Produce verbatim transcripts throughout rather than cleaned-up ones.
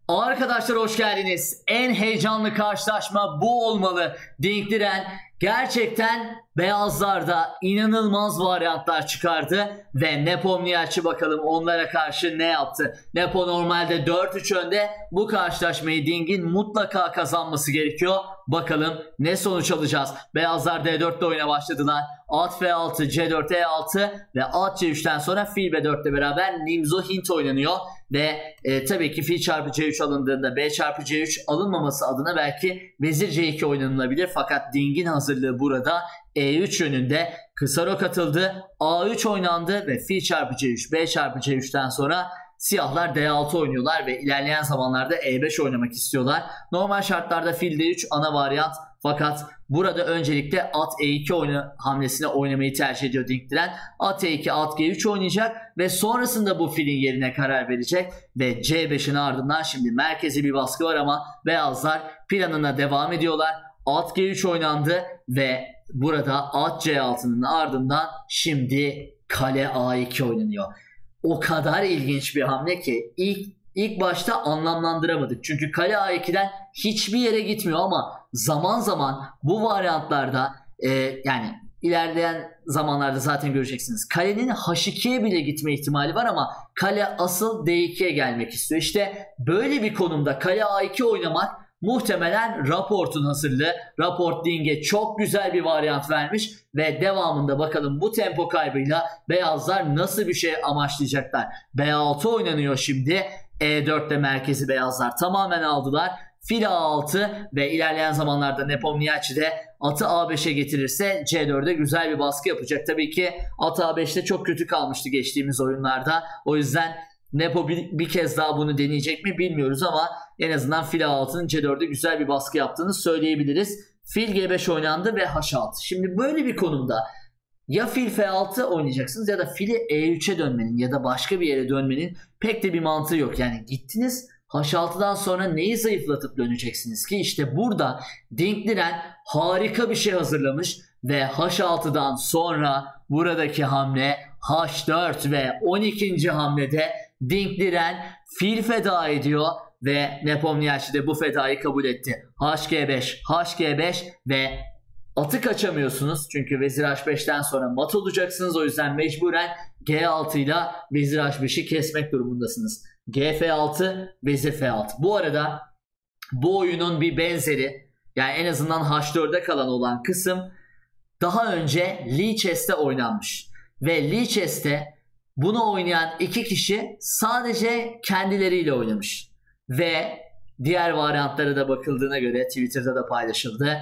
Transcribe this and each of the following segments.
Arkadaşlar hoş geldiniz. En heyecanlı karşılaşma bu olmalı. Dinkliren gerçekten beyazlarda inanılmaz varyantlar çıkardı ve Nepomniachtchi bakalım onlara karşı ne yaptı? Nepo normalde dört üç önde. Bu karşılaşmayı Dink'in mutlaka kazanması gerekiyor. Bakalım ne sonuç alacağız? Beyazlar D dört ile oyuna başladılar. At F altı, C dört, E altı ve at C üçten sonra fil B dört ile beraber Nimzo Hint oynanıyor. Ve e, tabii ki fil çarpı C üç alındığında B çarpı C üç alınmaması adına belki vezir C iki oynanılabilir. Fakat Dink'in hazırlığı burada E üç yönünde. Kısa rok atıldı. A üç oynandı ve fil çarpı C üç, B çarpı C üçten sonra siyahlar D altı oynuyorlar ve ilerleyen zamanlarda E beş oynamak istiyorlar. Normal şartlarda fil D üç ana varyant. Fakat burada öncelikle at E iki oyna, hamlesine oynamayı tercih ediyor Dinkliren. At E iki, at G üç oynayacak ve sonrasında bu filin yerine karar verecek. Ve C beşin ardından şimdi merkezi bir baskı var ama beyazlar planına devam ediyorlar. At G üç oynandı ve burada at C altının ardından şimdi kale A iki oynanıyor. O kadar ilginç bir hamle ki ilk ilk başta anlamlandıramadık. Çünkü kale A iki'den hiçbir yere gitmiyor ama zaman zaman bu varyantlarda e, yani ilerleyen zamanlarda zaten göreceksiniz. Kalenin H iki'ye bile gitme ihtimali var ama kale asıl D iki'ye gelmek istiyor. İşte böyle bir konumda kale A iki oynamak muhtemelen Raport'un hazırlığı. Raport Dink'e çok güzel bir varyant vermiş ve devamında bakalım bu tempo kaybıyla beyazlar nasıl bir şey amaçlayacaklar. B altı oynanıyor şimdi. E dört'te merkezi beyazlar tamamen aldılar. Fil A altı ve ilerleyen zamanlarda Nepomniachtchi de atı A beş'e getirirse C dört'e güzel bir baskı yapacak. Tabii ki at A beş'te çok kötü kalmıştı geçtiğimiz oyunlarda. O yüzden Nepo bir, bir kez daha bunu deneyecek mi bilmiyoruz ama en azından fil A altı'nın C dört'e güzel bir baskı yaptığını söyleyebiliriz. Fil G beş oynandı ve H altı. Şimdi böyle bir konumda ya fil F altı oynayacaksınız ya da fili E üç'e dönmenin ya da başka bir yere dönmenin pek de bir mantığı yok. Yani gittiniz H altı'dan sonra neyi zayıflatıp döneceksiniz ki? İşte burada Dinkliren harika bir şey hazırlamış ve H altı'dan sonra buradaki hamle H dört ve on ikinci hamlede Dinkliren fil feda ediyor ve Nepomniachtchi de bu fedayı kabul etti. H G beş, H G beş ve atı kaçamıyorsunuz çünkü vezir H beş'ten sonra mat olacaksınız. O yüzden mecburen G altı ile vezir H beş'i kesmek durumundasınız. G F altı, vezir F altı. Bu arada bu oyunun bir benzeri, yani en azından H dört'e kalan olan kısım daha önce Lichess'te oynanmış. Ve Lichess'te bunu oynayan iki kişi sadece kendileriyle oynamış. Ve diğer varyantlara da bakıldığına göre Twitter'da da paylaşıldı.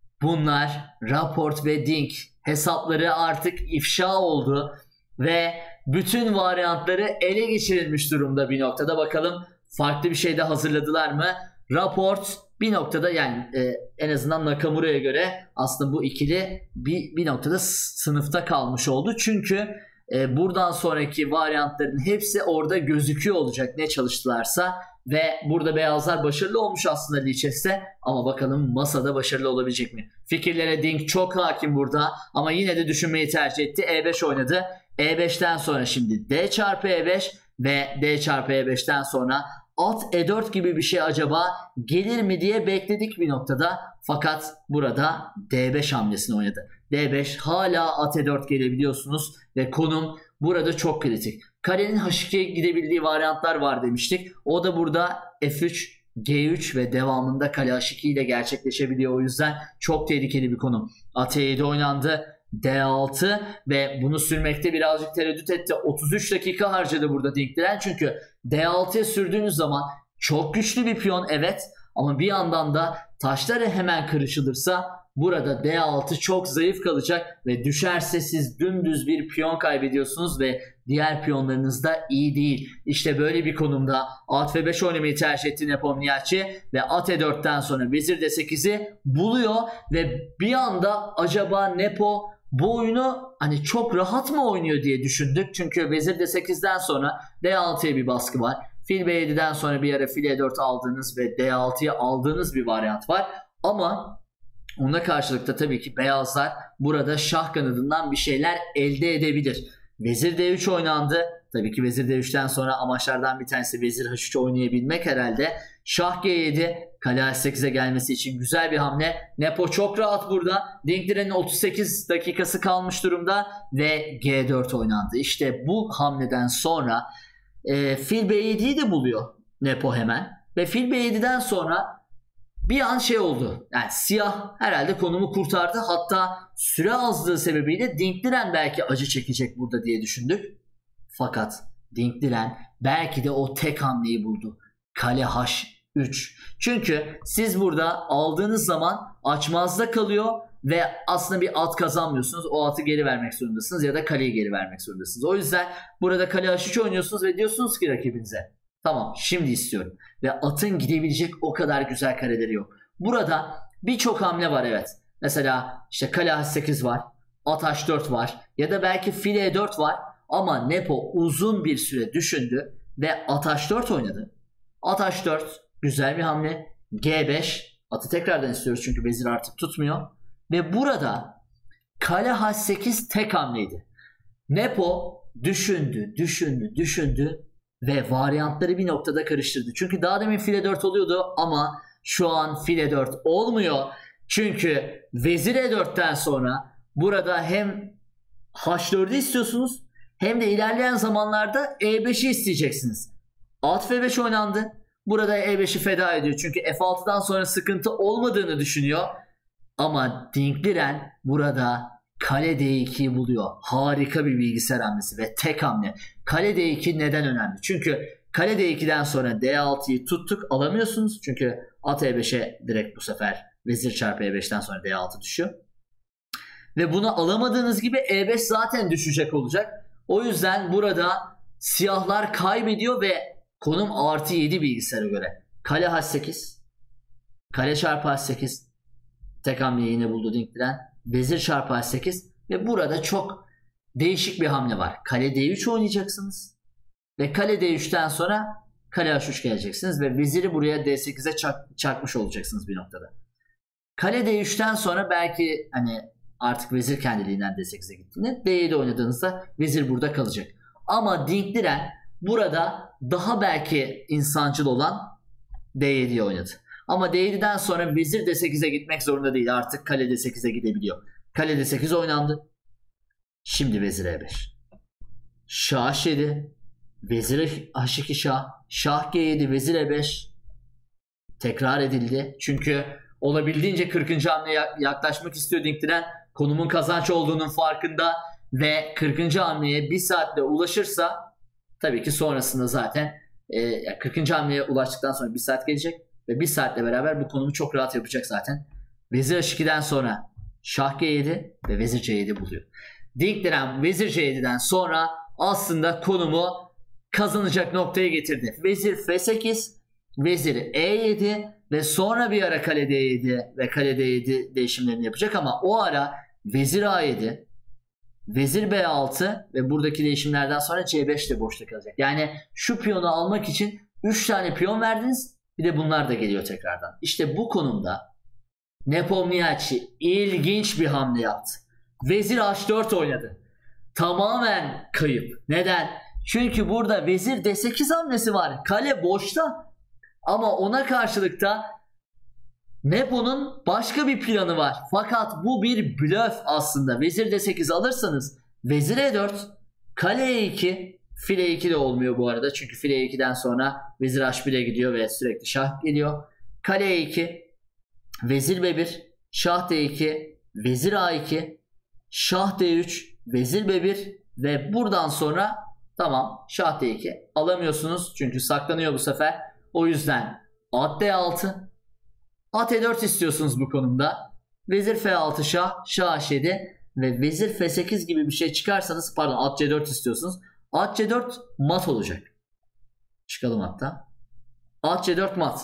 Bunlar Raport ve Dink hesapları artık ifşa oldu ve bütün varyantları ele geçirilmiş durumda bir noktada. Bakalım farklı bir şey de hazırladılar mı? Raport bir noktada, yani e, en azından Nakamura'ya göre aslında bu ikili bir, bir noktada sınıfta kalmış oldu. Çünkü e, buradan sonraki varyantların hepsi orada gözüküyor olacak ne çalıştılarsa. Ve burada beyazlar başarılı olmuş aslında Lichess'te ama bakalım masada başarılı olabilecek mi? Fikirlere Dink çok hakim burada ama yine de düşünmeyi tercih etti. E beş oynadı. E beş'ten sonra şimdi D çarpı E beş ve D çarpı E beş'ten sonra at E dört gibi bir şey acaba gelir mi diye bekledik bir noktada. Fakat burada D beş hamlesini oynadı. D beş hala at E dört gelebiliyorsunuz ve konum burada çok kritik. Kalenin H iki'ye gidebildiği varyantlar var demiştik. O da burada F üç, G üç ve devamında kale H iki ile gerçekleşebiliyor. O yüzden çok tehlikeli bir konum. At E yedi oynandı. D altı ve bunu sürmekte birazcık tereddüt etti. otuz üç dakika harcadı burada Dinkliren. Çünkü D altı'ya sürdüğünüz zaman çok güçlü bir piyon, evet, ama bir yandan da taşları hemen kırışılırsa burada D altı çok zayıf kalacak ve düşerse siz dümdüz bir piyon kaybediyorsunuz ve diğer piyonlarınız da iyi değil. İşte böyle bir konumda at F beş oynamayı tercih etti Nepomniachtchi ve at E dört'ten sonra vezir D sekiz'i buluyor ve bir anda acaba Nepo bu oyunu hani çok rahat mı oynuyor diye düşündük. Çünkü vezir D sekiz'den sonra D altı'ya bir baskı var. Fil B yedi'den sonra bir ara fil E dört aldığınız ve D altı'ya aldığınız bir varyant var. Ama ona karşılıkta tabii ki beyazlar burada şah kanadından bir şeyler elde edebilir. Vezir D üç oynandı. Tabii ki vezir D üçten sonra amaçlardan bir tanesi vezir H üç oynayabilmek herhalde. Şah G yedi, kale H sekize gelmesi için güzel bir hamle. Nepo çok rahat burada. Dinkliren'in otuz sekiz dakikası kalmış durumda ve G dört oynandı. İşte bu hamleden sonra e, fil B yediyi de buluyor Nepo hemen. Ve fil B yediden sonra bir an şey oldu. Yani siyah herhalde konumu kurtardı. Hatta süre azlığı sebebiyle Dinkliren belki acı çekecek burada diye düşündük. Fakat Dinkliren belki de o tek hamleyi buldu. Kale H üç. Çünkü siz burada aldığınız zaman açmazda kalıyor ve aslında bir at kazanmıyorsunuz. O atı geri vermek zorundasınız ya da kaleyi geri vermek zorundasınız. O yüzden burada kale H üç oynuyorsunuz ve diyorsunuz ki rakibinize, tamam şimdi istiyorum. Ve atın gidebilecek o kadar güzel kareleri yok. Burada birçok hamle var, evet. Mesela işte kale H sekiz var. At H dört var. Ya da belki fil E dört var. Ama Nepo uzun bir süre düşündü ve at H dört oynadı. At H dört güzel bir hamle. G beş, atı tekrardan istiyoruz çünkü vezir artık tutmuyor. Ve burada kale H sekiz tek hamleydi. Nepo düşündü, düşündü, düşündü ve varyantları bir noktada karıştırdı. Çünkü daha demin fil E dört oluyordu ama şu an fil E dört olmuyor. Çünkü vezir E dörtten sonra burada hem H dördü istiyorsunuz hem de ilerleyen zamanlarda E beşi isteyeceksiniz. At F beş oynandı. Burada E beşi feda ediyor. Çünkü F altıdan sonra sıkıntı olmadığını düşünüyor. Ama Dinkliren burada kale D ikiyi buluyor. Harika bir bilgisayar hamlesi ve tek hamle. Kale D iki neden önemli? Çünkü kale D ikiden sonra D altıyı tuttuk, alamıyorsunuz. Çünkü at E beşe direkt bu sefer vezir çarpı E beşten sonra D altı düşüyor. Ve bunu alamadığınız gibi E beş zaten düşecek olacak. O yüzden burada siyahlar kaybediyor ve konum artı yedi bilgisayara göre. Kale H sekiz. Kale çarpı H sekiz. Tek hamleyi yine buldu Dinkliren. Vezir çarpı H sekiz. Ve burada çok değişik bir hamle var. Kale D üç oynayacaksınız. Ve kale D üçten sonra kale H üç geleceksiniz. Ve veziri buraya D sekize çak, çakmış olacaksınız bir noktada. Kale D üçten sonra belki hani artık vezir kendiliğinden D sekize gittiğinde D yedi oynadığınızda vezir burada kalacak. Ama Dinkliren burada daha belki insancıl olan D yediyi oynadı. Ama D yediden sonra vezir D sekize gitmek zorunda değil. Artık kale D sekize gidebiliyor. Kale D sekiz oynandı. Şimdi vezir E beş. Şah H yedi. Vezir H iki şah. Şah G yedi. Vezir E beş. Tekrar edildi. Çünkü olabildiğince kırkıncı hamleye yaklaşmak istiyor Dinkliren. Konumun kazanç olduğunun farkında ve kırkıncı hamleye bir saatte ulaşırsa tabii ki sonrasında zaten e, kırkıncı hamleye ulaştıktan sonra bir saat gelecek ve bir saatle beraber bu konumu çok rahat yapacak zaten. Vezir H ikiden sonra Şah G yedi ve Vezir C yedi buluyor. Dinkliren Vezir C yediden sonra aslında konumu kazanacak noktaya getirdi. Vezir F sekiz, Vezir E yedi ve sonra bir ara kale D yedi ve kale D yedi değişimlerini yapacak ama o ara Vezir A yedi, Vezir B altı ve buradaki değişimlerden sonra C beş de boşta kalacak. Yani şu piyonu almak için üç tane piyon verdiniz, bir de bunlar da geliyor tekrardan. İşte bu konumda Nepomniachtchi ilginç bir hamle yaptı. Vezir H dört oynadı. Tamamen kayıp. Neden? Çünkü burada vezir D sekiz hamlesi var. Kale boşta. Ama ona karşılık da Nepo'nun başka bir planı var. Fakat bu bir blöf aslında. Vezir D sekiz alırsanız vezir E dört, kale E iki, fil E iki de olmuyor bu arada. Çünkü fil E ikiden sonra vezir H bir'e gidiyor ve sürekli şah geliyor. Kale E iki, vezir B bir, şah D iki, vezir A iki, şah D üç, vezir B bir ve buradan sonra tamam şah D iki alamıyorsunuz. Çünkü saklanıyor bu sefer. O yüzden at D altı, at E dört istiyorsunuz bu konumda. Vezir F altı şah, şah H yedi ve vezir F sekiz gibi bir şey çıkarsanız, pardon at C dört istiyorsunuz. At C dört mat olacak. Çıkalım hatta. At C dört mat.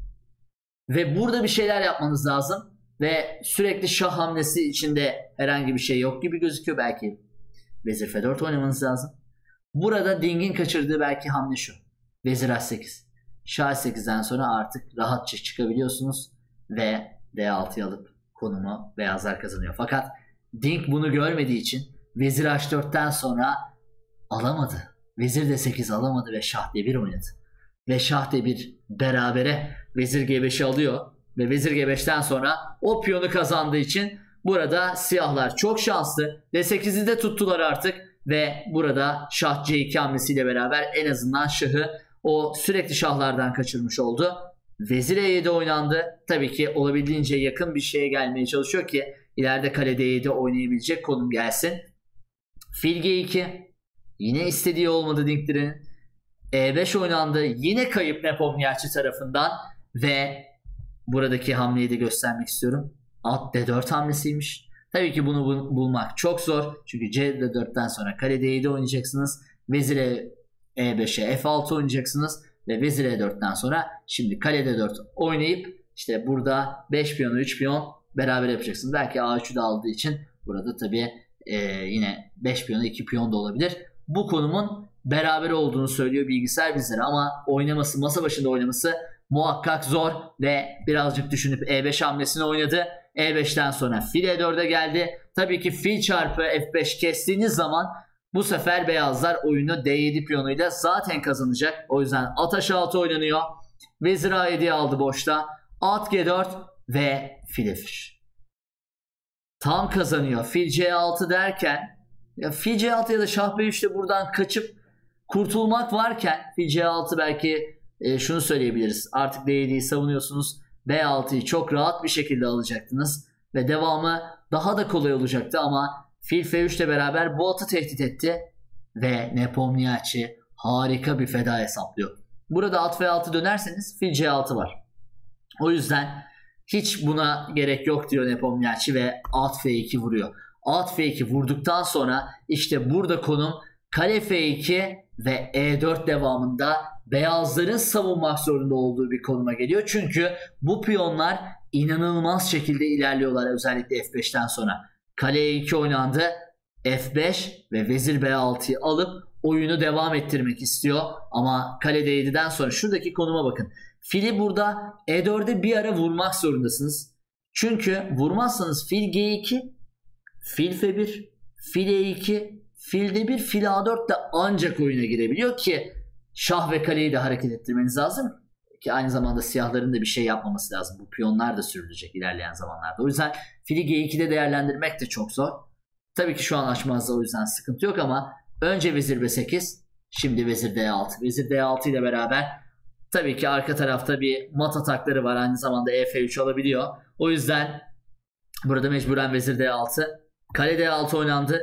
Ve burada bir şeyler yapmanız lazım. Ve sürekli şah hamlesi içinde herhangi bir şey yok gibi gözüküyor. Belki vezir F dört oynamanız lazım. Burada Ding'in kaçırdığı belki hamle şu. Vezir H sekiz. Şah H sekizden sonra artık rahatça çıkabiliyorsunuz. Ve D altı'yı alıp konumu beyazlar kazanıyor. Fakat Ding bunu görmediği için vezir H dört'ten sonra alamadı. Vezir D sekiz alamadı ve şah D bir oynadı. Ve şah D bir berabere vezir G beşi alıyor. Ve vezir G beşten sonra o piyonu kazandığı için burada siyahlar çok şanslı. D sekizi de tuttular artık. Ve burada şah C iki hamlesiyle beraber en azından şahı o sürekli şahlardan kaçırmış oldu. Vezir E yedi oynandı. Tabii ki olabildiğince yakın bir şeye gelmeye çalışıyor ki ileride kale D yedi oynayabilecek konum gelsin. Fil G iki. Yine istediği olmadı Dinkler'in. E beş oynandı. Yine kayıp Nepomniachtchi tarafından ve buradaki hamleyi de göstermek istiyorum. At D dört hamlesiymiş. Tabii ki bunu bul bulmak çok zor. Çünkü C D dörtten sonra kale D yedi oynayacaksınız. Vezir E beşe F altı oynayacaksınız. Ve vezir E dörtten sonra şimdi kale D dört oynayıp işte burada beş piyonu üç piyon beraber yapacaksınız. Belki A üçü de aldığı için burada tabii e, yine beş piyonu iki piyon da olabilir. Bu konumun beraber olduğunu söylüyor bilgisayar bizlere ama oynaması, masa başında oynaması muhakkak zor ve birazcık düşünüp E beş hamlesini oynadı. E beşten sonra fil E dörde geldi. Tabii ki fil çarpı F beş kestiğiniz zaman bu sefer beyazlar oyunu D yedi piyonuyla zaten kazanacak. O yüzden at H altı oynanıyor. Vezir A yedi'yi aldı boşta. At G dört ve fil F üç. Tam kazanıyor. Fil C altı derken ya fil C altı ya da şah B üç'te buradan kaçıp kurtulmak varken fil C altı belki e, şunu söyleyebiliriz. Artık D yedi'yi savunuyorsunuz. B altıyı çok rahat bir şekilde alacaktınız. Ve devamı daha da kolay olacaktı ama fil F üç ile beraber bu atı tehdit etti. Ve Nepomniachtchi harika bir feda hesaplıyor. Burada at F altı dönerseniz fil C altı var. O yüzden hiç buna gerek yok diyor Nepomniachtchi ve at F iki vuruyor. At F iki vurduktan sonra işte burada konum kale F iki ve E dört devamında beyazların savunmak zorunda olduğu bir konuma geliyor. Çünkü bu piyonlar inanılmaz şekilde ilerliyorlar özellikle F beşten sonra. Kale E iki oynandı. F beş ve vezir B altı'yı alıp oyunu devam ettirmek istiyor. Ama kale D yedi'den sonra şuradaki konuma bakın. Fili burada E dörde bir ara vurmak zorundasınız. Çünkü vurmazsanız fil G iki, fil F bir, fil E iki, fil D bir, fil A dört de ancak oyuna girebiliyor ki şah ve kaleyi de hareket ettirmeniz lazım. Ki aynı zamanda siyahların da bir şey yapmaması lazım. Bu piyonlar da sürülecek ilerleyen zamanlarda. O yüzden fili G iki'de değerlendirmek de çok zor. Tabii ki şu an açmazda o yüzden sıkıntı yok ama önce vezir B sekiz, şimdi vezir D altı. Vezir D altı ile beraber tabii ki arka tarafta bir mat atakları var. Aynı zamanda E F üç alabiliyor. O yüzden burada mecburen vezir D altı. Kale D altı oynandı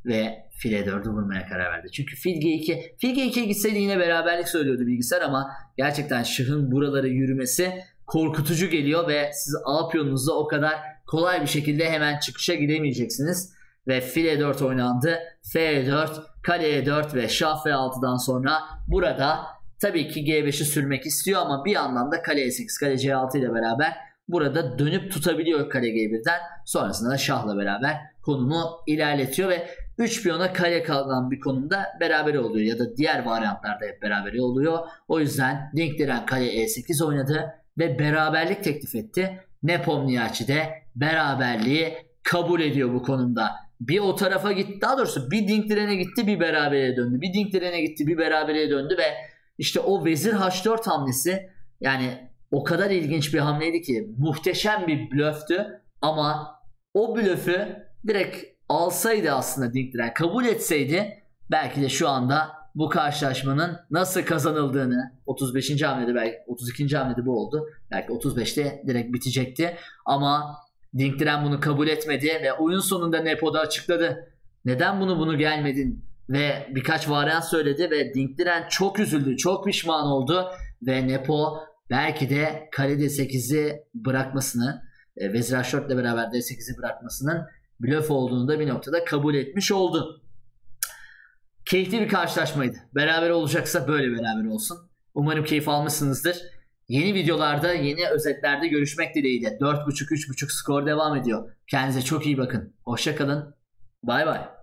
ve fil E dörde vurmaya karar verdi. Çünkü fil G iki, fil G iki'ye gitseydi yine beraberlik söylüyordu bilgisayar ama gerçekten şahın buralara yürümesi korkutucu geliyor ve siz A piyonunuzda o kadar kolay bir şekilde hemen çıkışa gidemeyeceksiniz. Ve fil E dört oynandı. F E dört, kale E dört ve şah F altı'dan sonra burada tabii ki G beş'i sürmek istiyor ama bir yandan da kale E sekiz, kale C altı ile beraber burada dönüp tutabiliyor kale G bir'den. Sonrasında da şahla beraber konumu ilerletiyor ve üç piyona kale kalan bir konumda beraber oluyor ya da diğer varyantlarda hep beraber oluyor. O yüzden Dinkleren kale E sekiz oynadı ve beraberlik teklif etti. Nepomniachtchi de beraberliği kabul ediyor bu konumda. Bir o tarafa gitti, daha doğrusu bir Dinkleren'e gitti, bir berabere döndü. Bir Dinkleren'e gitti, bir berabere döndü ve işte o vezir H dört hamlesi yani o kadar ilginç bir hamleydi ki muhteşem bir blöftü ama o blöfü direkt alsaydı aslında Dinkleren, kabul etseydi belki de şu anda bu karşılaşmanın nasıl kazanıldığını otuz beşinci hamlede belki otuz ikinci hamlede bu oldu. Belki otuz beşte direkt bitecekti ama Dinkleren bunu kabul etmedi ve oyun sonunda Nepo'da açıkladı. Neden bunu bunu gelmedin ve birkaç varyant söyledi ve Dinkleren çok üzüldü, çok pişman oldu ve Nepo belki de kale D sekizi bırakmasını, e, vezir H dört ile beraber D sekizi bırakmasının blöf olduğunu da bir noktada kabul etmiş oldu. Keyifli bir karşılaşmaydı. Beraber olacaksa böyle beraber olsun. Umarım keyif almışsınızdır. Yeni videolarda, yeni özetlerde görüşmek dileğiyle. dört buçuk üç buçuk skor devam ediyor. Kendinize çok iyi bakın. Hoşça kalın. Bay bay.